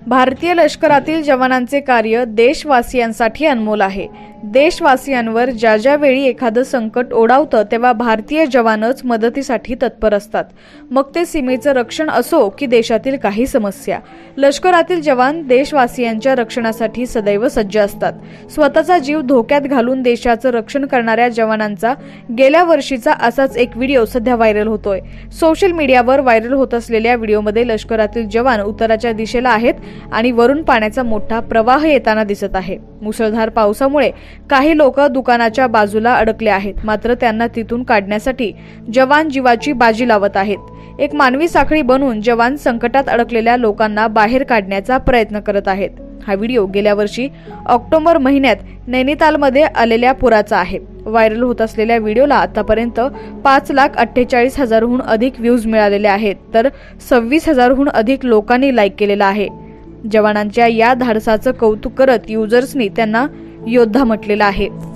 भारतीय लष्करातील जवानांचे कार्य देशवासियांसाठी अनमोल आहे। देशवासियांवर ज्या ज्या वेळी एखादं संकट ओढावतं तेव्हा भारतीय जवानच मदतीसाठी तत्पर असतात। मग ते सीमेचं रक्षण असो की देशातील काही समस्या, लष्करातील जवान देशवासियांच्या रक्षणासाठी सदैव सज्ज असतात। स्वतःचा जीव धोक्यात घालून देशाचं रक्षण करणाऱ्या जवानांचा गेल्या वर्षीचा असाच एक व्हिडिओ सध्या व्हायरल होतोय। सोशल मीडियावर व्हायरल होत असलेल्या व्हिडिओमध्ये लष्करातील जवान उत्तराच्या दिशेला आहेत आणि वरून पाण्याचा मोठा प्रवाह येताना दिसत आहे। मुसळधार पावसामुळे काही लोक दुकानाच्या बाजूला अडकले आहेत, मात्र त्यांना तिथून काढण्यासाठी जवान जीवाची बाजी लावत आहेत। एक मानवी साखळी बनवून जवान संकटात अडकलेल्या लोकांना बाहेर काढण्याचा प्रयत्न करत आहेत। हा व्हिडिओ गेल्या वर्षी ऑक्टोबर महिन्यात नैनितालमध्ये आलेल्या पुराचा आहे। व्हायरल होत असलेल्या व्हिडिओला आतापर्यंत 5,48,000हून अधिक व्ह्यूज मिळालेले आहेत, तर 26,000हून अधिक लोकांनी लाईक केलेला आहे। जवानांच्या या धाडसाचं कौतुक करत युजर्सनी त्यांना योद्धा म्हटलेलं आहे।